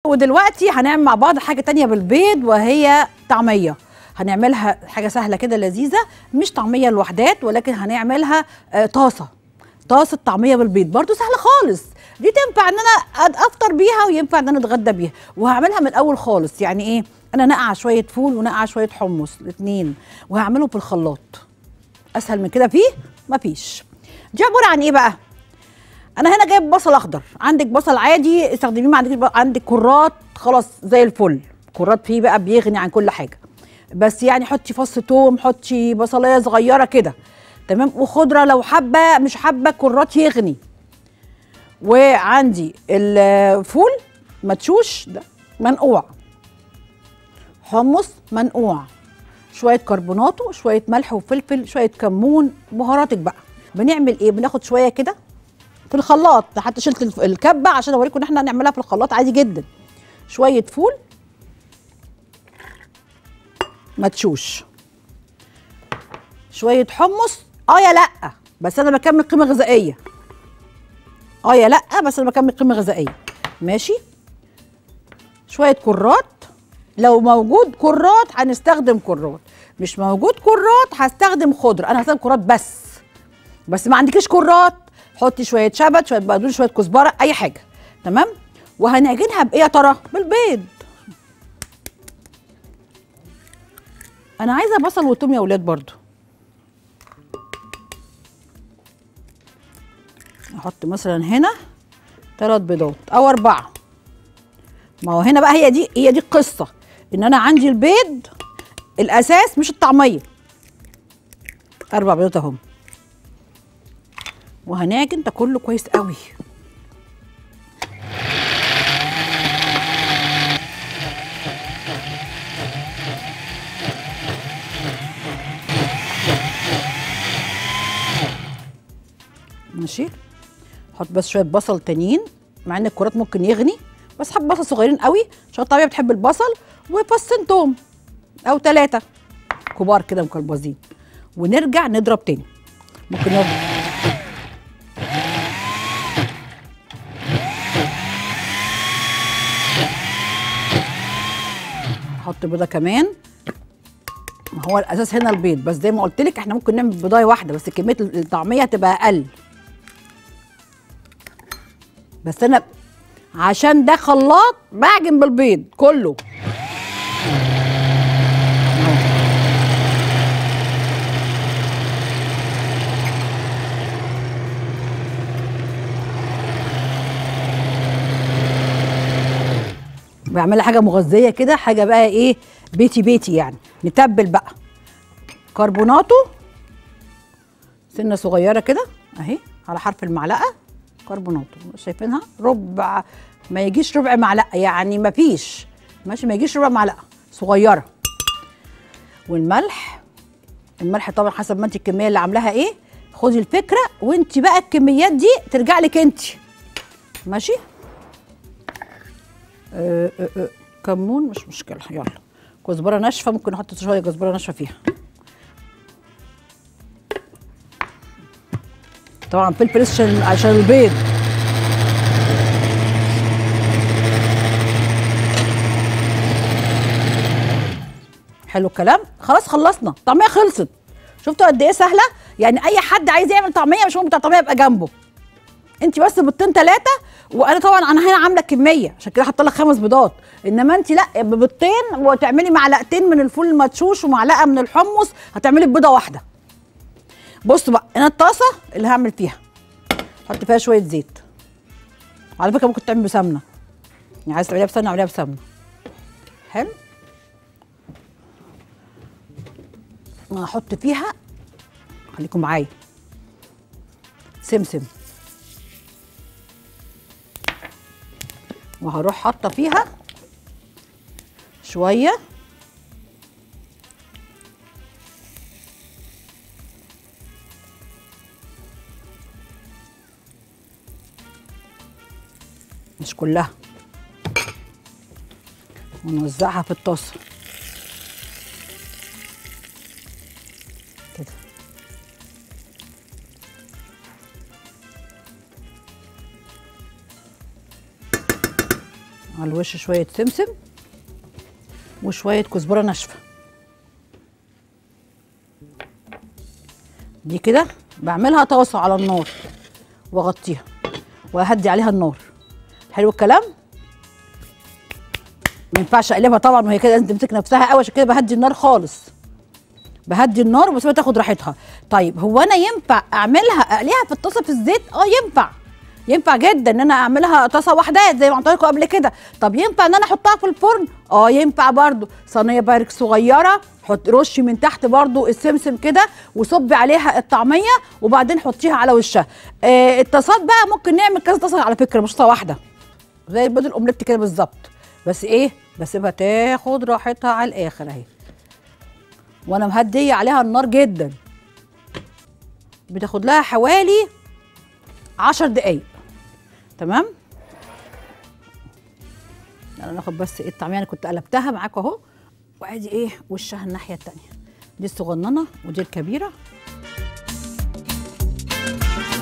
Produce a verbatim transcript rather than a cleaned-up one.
ودلوقتي هنعمل مع بعض حاجه تانية بالبيض، وهي طعميه. هنعملها حاجه سهله كده لذيذه، مش طعميه لوحدات، ولكن هنعملها آه طاسه طاسه طعميه بالبيض، برضو سهله خالص. دي تنفع ان انا افطر بيها، وينفع ان انا اتغدى بيها. وهعملها من الاول خالص. يعني ايه؟ انا نقع شويه فول ونقع شويه حمص الاثنين، وهعملهم في الخلاط. اسهل من كده فيه مفيش. دي عباره عن ايه بقى؟ انا هنا جايب بصل اخضر، عندك بصل عادي استخدميه، ما عندك عندك كرات خلاص زي الفل. كرات فيه بقى بيغني عن كل حاجه، بس يعني حطي فص توم، حطي بصلايه صغيره كده، تمام. وخضره لو حابه، مش حابه كرات يغني. وعندي الفول مدشوش ده منقوع، حمص منقوع، شويه كربوناتو، شويه ملح وفلفل، شويه كمون، بهاراتك بقى. بنعمل ايه؟ بناخد شويه كده في الخلاط، حتى شلت الكبه عشان اوريكم ان احنا هنعملها في الخلاط عادي جدا. شويه فول مدشوش، شويه حمص، اه يا لا بس انا بكمل قيمه غذائيه، اه يا لا بس انا بكمل قيمه غذائيه، ماشي. شويه كرات، لو موجود كرات هنستخدم كرات، مش موجود كرات هستخدم خضره. انا هستخدم كرات بس بس ما عندكيش كرات حطي شويه شبت، شويه بقدونس، شويه كزبره، اي حاجه، تمام. وهنعجنها بايه يا ترى؟ بالبيض. انا عايزه بصل وتوم يا ولاد برضو. احط مثلا هنا ثلاث بيضات او اربعه. ما هو هنا بقى هي دي هي دي القصه، ان انا عندي البيض الاساس مش الطعميه. اربع بيضات اهم. وهنعجن ده كله كويس قوي. ماشي. حط بس شويه بصل تانيين، مع ان الكرات ممكن يغني، بس حب بصل صغيرين قوي عشان الطعميه بتحب البصل، وفصين توم او ثلاثه كبار كده مكربزين. ونرجع نضرب تاني. ممكن نضرب نحط بيضه كمان. ما هو الاساس هنا البيض، بس زي ما قلت لك احنا ممكن نعمل بيضايه واحده بس كميه الطعميه هتبقى اقل. بس انا عشان ده خلاط بعجن بالبيض كله. بعملها حاجه مغذيه كده، حاجه بقى ايه، بيتي بيتي يعني. نتبل بقى كربوناتو سنه صغيره كده اهي على حرف المعلقه. كربوناتو شايفينها ربع، ما يجيش ربع معلقه يعني، ما فيش ماشي، ما يجيش ربع معلقه صغيره. والملح، الملح طبعا حسب ما انت الكميه اللي عاملاها ايه، خدي الفكره وانت بقى الكميات دي ترجع لك انت، ماشي. أه أه أه كمون مش مشكله، يلا. كزبره ناشفه ممكن نحط شويه كزبره ناشفه فيها. طبعا فلفل اسود عشان البيض. حلو الكلام. خلاص خلصنا، الطعميه خلصت. شفتوا قد ايه سهله؟ يعني اي حد عايز يعمل طعميه مش مهم بتاع طعميه يبقى جنبه. انت بس بيضتين ثلاثه، وانا طبعا انا هنا عامله كميه عشان كده حاطه لك خمس بيضات، انما انت لا، ببيضتين وتعملي معلقتين من الفول المدشوش ومعلقه من الحمص هتعملي بيضه واحده. بصوا بقى، انا الطاسه اللي هعمل فيها حط فيها شويه زيت. على فكره ممكن تعمل بسمنه، يعني عايز تعمليها بسمنه اعمليها بسمنه. حلو. هحط فيها، خليكم معايا، سمسم، وهروح حاطه فيها شويه مش كلها، ونوزعها في الطاسه كده. على الوش شويه سمسم وشويه كزبره ناشفه. دي كده بعملها طاسه على النار واغطيها واهدي عليها النار. حلو الكلام. ما ينفعش اقلبها طبعا وهي كده، لازم تمسك نفسها قوي، عشان كده بهدي النار خالص، بهدي النار وبسيبها تاخد راحتها. طيب هو انا ينفع اعملها اقليها في الطاسه في الزيت؟ اه ينفع، ينفع جدا ان انا اعملها طاسه وحدات زي ما عملت لكم قبل كده. طب ينفع ان انا احطها في الفرن؟ اه ينفع برده. صينيه بايركس صغيره، حط رشي من تحت برده السمسم كده وصبي عليها الطعميه وبعدين حطيها على وشها. آه الطاسات بقى ممكن نعمل كذا طاسه على فكره، مش طاسه واحده، زي البيض الاومليت كده بالظبط، بس ايه بسيبها تاخد راحتها على الاخر اهي، وانا مهديه عليها النار جدا. بتاخد لها حوالي عشر دقايق. تمام. انا ناخد بس ايه الطعميه، انا كنت قلبتها معاكم اهو، وادي ايه وشها الناحيه التانيه. دي الصغننه ودي الكبيره.